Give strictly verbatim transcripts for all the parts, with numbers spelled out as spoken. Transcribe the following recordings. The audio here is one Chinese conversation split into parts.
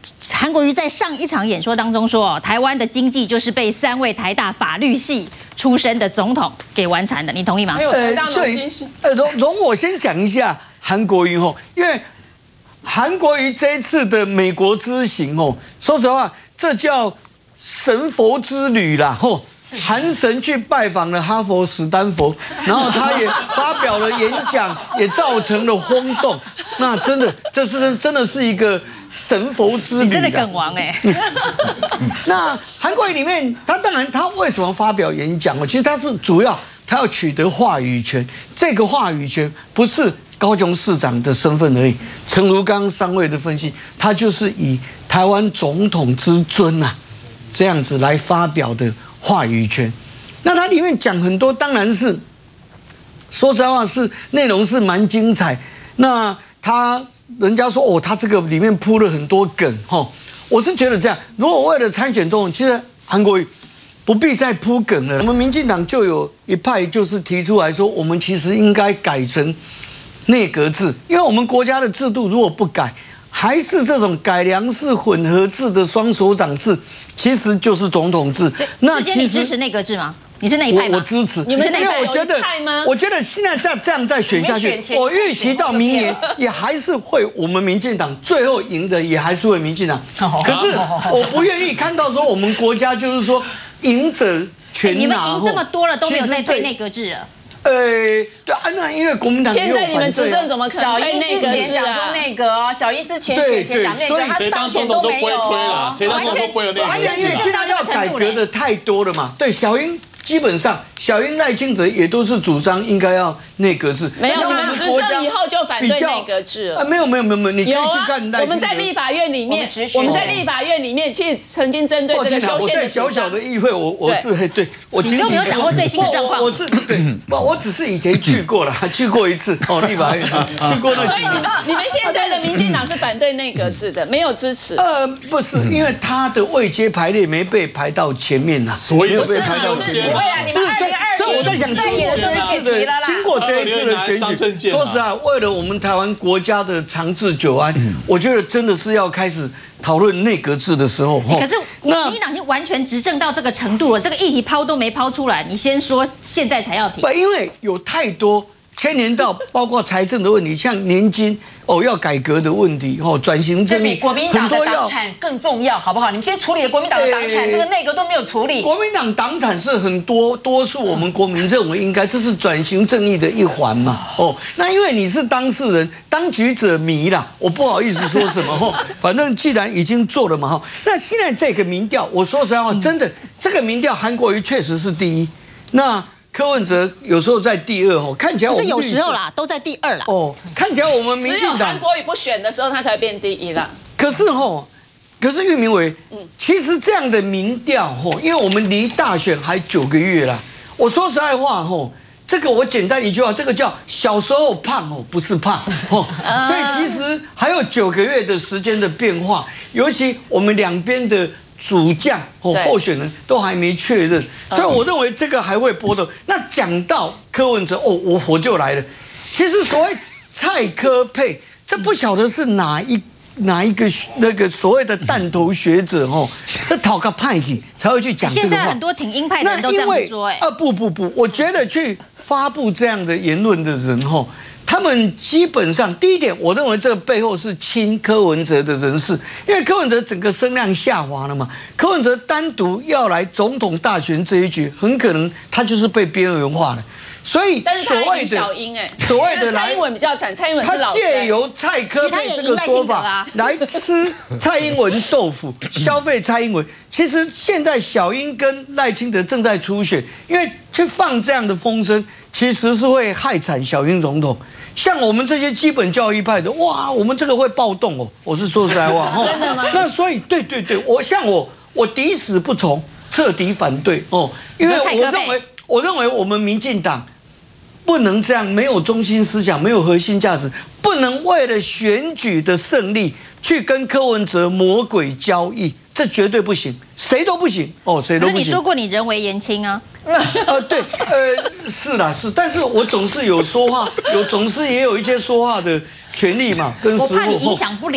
韩国瑜在上一场演说当中说，哦，台湾的经济就是被三位台大法律系出身的总统给完成的，你同意吗？ 呃，所以呃，容容我先讲一下韩国瑜吼，因为韩国瑜这一次的美国之行哦，说实话，这叫神佛之旅啦吼。韩神去拜访了哈佛、史丹佛，然后他也发表了演讲，也造成了轰动。那真的，这是真的是一个神佛之旅。 真的梗王哎。 那韩国瑜里面，他当然他为什么发表演讲？其实他是主要他要取得话语权。这个话语权不是高雄市长的身份而已。诚如刚刚三位的分析，他就是以台湾总统之尊呐、啊，这样子来发表的。话语权，那它里面讲很多，当然是说实话是内容是蛮精彩。那他人家说哦，他这个里面铺了很多梗哈，我是觉得这样。如果为了参选总统，其实韩国瑜不必再铺梗了。我们民进党就有一派就是提出来说，我们其实应该改成内阁制，因为我们国家的制度如果不改。还是这种改良式混合制的双首长制，其实就是总统制。 那其实你支持内阁制吗？你是那一派吗？ 我, 我支持。 你们是那一派？ 因为我觉得，我觉得现在再这样再选下去，我预期到明年也还是会我们民进党最后赢的也还是会民进党。可是我不愿意看到说我们国家就是说赢者全拿。 你们赢这么多了都没有在推内阁制了。 呃，对啊，那因为国民党现在你们执政怎么可能推内阁制啊？ 说内阁啊，小英之前选前讲内阁，他当选都没有啊， 谁当总统都不会有内阁制。 因为现在要改革的太多了嘛。对，小英基本上，小英赖清德也都是主张应该要内阁制。 没有，你们执政以后就反对内阁制了。 啊，没有没有没有没有，你可以去看赖清德。 我们在立法院里面，我们在立法院里面去曾经针对这个修宪的。 我在小小的议会，我我是对我你都没有掌握最新的状况。 我是对，不，我只是以前去过了，去过一次哦，立法院去过那。 所以你们你们现在的民进党是反对内阁制的，没有支持。 呃，不是，因为他的位阶排列没被排到前面呐， 所以没有被排到前面。 对啊，你们二零二所以我在想，经过这一次的，经过这一次的选举，说实在，为了我们台湾国家的长治久安，我觉得真的是要开始讨论内阁制的时候。 可是民进党已经完全执政到这个程度了，这个议题抛都没抛出来，你先说现在才要提。 不，因为有太多牵连到包括财政的问题，像年金。哦，要改革的问题，哦，转型正义， 国民党的党产更重要，好不好？你们先处理了国民党的党产，这个内阁都没有处理。 国民党党产是很多多数我们国民认为应该，这是转型正义的一环嘛。哦，那因为你是当事人，当局者迷啦，我不好意思说什么哦。反正既然已经做了嘛，哈，那现在这个民调，我说实在话，真的这个民调，韩国瑜确实是第一。那柯文哲有时候在第二哦，看起来我们是有时候啦，都在第二啦。 哦，看起来我们民进党只有韩国瑜不选的时候，他才变第一啦。 可是哦，可是郁明伟，嗯，其实这样的民调哦，因为我们离大选还九个月啦。我说实在话哦，这个我简单一句话，这个叫小时候胖哦，不是胖哦，所以其实还有九个月的时间的变化，尤其我们两边的。主将哦，候选人都还没确认，所以我认为这个还会波动。那讲到柯文哲哦，我火就来了。其实所谓蔡柯配，这不晓得是哪一哪一个那个所谓的弹头学者哦，这讨个派系才会去讲这个话。 现在很多挺鹰派的人都这样说，哎， 啊不不不，我觉得去发布这样的言论的人哦。他们基本上第一点，我认为这个背后是亲柯文哲的人士，因为柯文哲整个声量下滑了嘛。柯文哲单独要来总统大选这一局，很可能他就是被边缘化了。所以所谓的小英哎， 所谓的蔡英文比较惨，蔡英文是老他借由蔡柯配这个说法来吃蔡英文豆腐，消费蔡英文。其实现在小英跟赖清德正在初选，因为去放这样的风声，其实是会害惨小英总统。像我们这些基本教育派的，哇，我们这个会暴动哦。我是说实在话， 真的吗？ 那所以，对对对，我像我，我抵死不从，彻底反对哦，因为我认为，我认为我们民进党不能这样，没有中心思想，没有核心价值，不能为了选举的胜利去跟柯文哲魔鬼交易，这绝对不行，谁都不行哦，谁都不行。 可是你说过你人为言轻啊。 呃，对，呃，是啦，是，但是我总是有说话，有总是也有一些说话的权利嘛，跟我怕你影响不了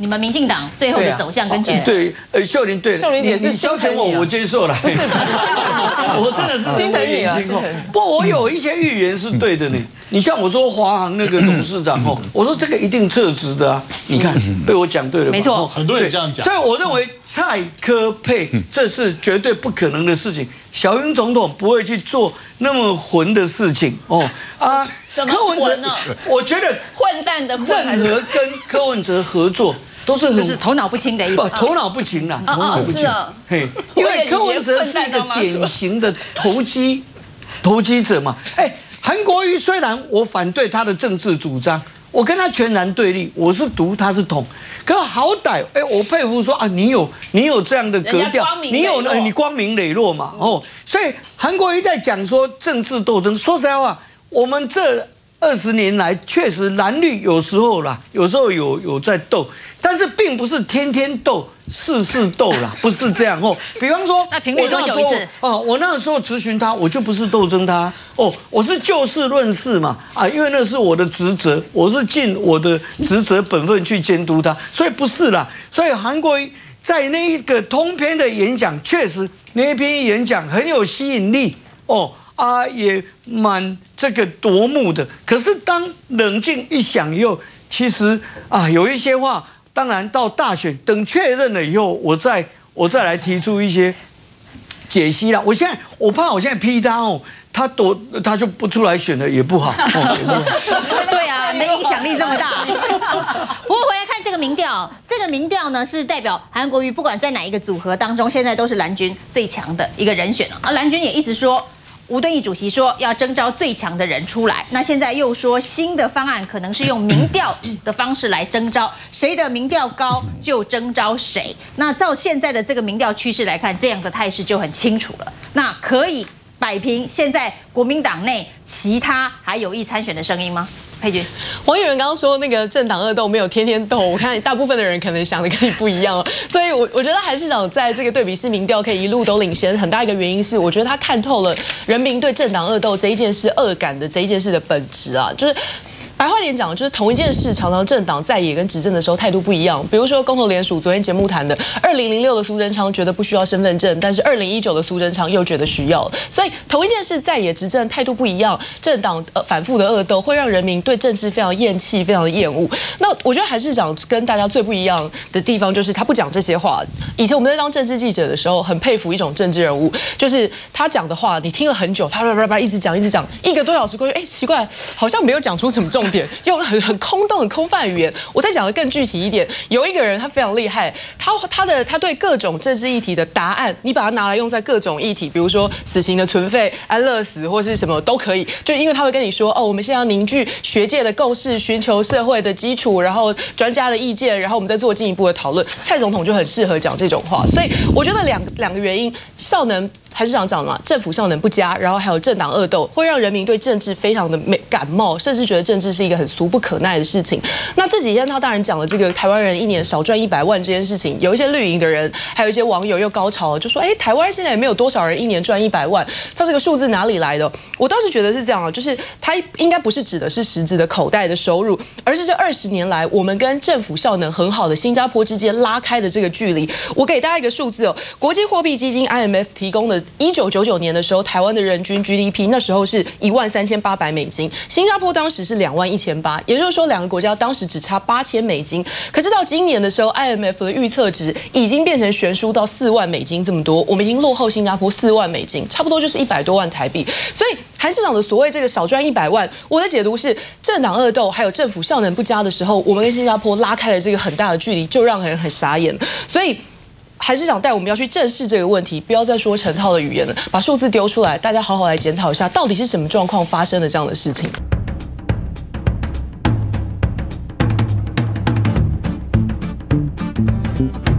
你们民进党最后的走向跟决策。 对，呃，秀玲对， 秀玲姐是你消遣我，我接受了。不是，我真的是心疼你啊！ 不过我有一些预言是对的呢。你像我说华航那个董事长哦，我说这个一定撤职的啊。你看被我讲对了， 没错， 很多人这样讲。 所以我认为蔡柯配这是绝对不可能的事情。小英总统不会去做那么混的事情哦啊。柯文哲呢？我觉得混蛋的混， 任何跟柯文哲合作都是很就是头脑不清的意思。 不，头脑不清啦，头脑不清。嘿，因为柯文哲是一个典型的投机投机者嘛。哎，韩国瑜虽然我反对他的政治主张，我跟他全然对立，我是独，他是统。可好歹，哎，我佩服说啊，你有你有这样的格调，你有你光明磊落嘛。哦，所以韩国瑜在讲说政治斗争，说实在话。我们这二十年来，确实蓝绿有时候啦，有时候有有在斗，但是并不是天天斗、事事斗啦，不是这样哦。比方说， 那频率多久一次？ 哦，我那时候咨询他，我就不是斗争他哦，我是就事论事嘛啊，因为那是我的职责，我是尽我的职责本分去监督他，所以不是啦。所以韩国瑜在那一个通篇的演讲，确实那一篇演讲很有吸引力哦。啊，也蛮这个夺目的。可是当冷静一想以后，其实啊，有一些话，当然到大选等确认了以后，我再我再来提出一些解析啦。我现在我怕我现在批他哦，他躲他就不出来选了，也不好。哦、也不好对啊，你的影响力这么大。不过回来看这个民调，这个民调呢是代表韩国瑜不管在哪一个组合当中，现在都是蓝军最强的一个人选啊。蓝军也一直说。吴敦义主席说要征召最强的人出来，那现在又说新的方案可能是用民调的方式来征召，谁的民调高就征召谁。那照现在的这个民调趋势来看，这样的态势就很清楚了。那可以摆平现在国民党内其他还有意参选的声音吗？佩君， 黄议员刚刚说那个政党恶斗没有天天斗，我看大部分的人可能想的跟你不一样，所以我我觉得韩市长在这个对比式民调可以一路都领先，很大一个原因是我觉得他看透了人民对政党恶斗这一件事恶感的这一件事的本质啊，就是。白话点讲，就是同一件事，常常政党在野跟执政的时候态度不一样。比如说公投联署，昨天节目谈的，二零零六的苏贞昌觉得不需要身份证，但是二零一九的苏贞昌又觉得需要。所以同一件事在野执政态度不一样，政党呃反复的恶斗会让人民对政治非常厌弃，非常的厌恶。那我觉得韩市长跟大家最不一样的地方就是他不讲这些话。以前我们在当政治记者的时候，很佩服一种政治人物，就是他讲的话你听了很久，他叭叭叭一直讲一直讲，一个多小时过去，哎，奇怪，好像没有讲出什么重点。用很很空洞、很空泛的语言。我再讲的更具体一点，有一个人他非常厉害，他他的他对各种政治议题的答案，你把它拿来用在各种议题，比如说死刑的存废、安乐死或是什么都可以，就因为他会跟你说，哦，我们现在要凝聚学界的共识，寻求社会的基础，然后专家的意见，然后我们再做进一步的讨论。蔡总统就很适合讲这种话，所以我觉得两两个原因，效能。韩市长讲嘛，政府效能不佳，然后还有政党恶斗，会让人民对政治非常的没感冒，甚至觉得政治是一个很俗不可耐的事情。那这几天他当然讲了这个台湾人一年少赚一百万这件事情，有一些绿营的人，还有一些网友又高潮，就说，哎，台湾现在也没有多少人一年赚一百万，他这个数字哪里来的？我倒是觉得是这样啊，就是他应该不是指的是实质的口袋的收入，而是这二十年来我们跟政府效能很好的新加坡之间拉开的这个距离。我给大家一个数字哦，国际货币基金 I M F 提供的。一九九九年的时候，台湾的人均 G D P 那时候是一万三千八百美金，新加坡当时是两万一千八，也就是说两个国家当时只差八千美金。可是到今年的时候 ，I M F 的预测值已经变成悬殊到四万美金这么多，我们已经落后新加坡四万美金，差不多就是一百多万台币。所以韩市长的所谓这个少赚一百万，我的解读是政党恶斗还有政府效能不佳的时候，我们跟新加坡拉开了这个很大的距离，就让人很傻眼。所以。韩市长带我们要去正视这个问题，不要再说成套的语言了，把数字丢出来，大家好好来检讨一下，到底是什么状况发生了这样的事情。 Thank you.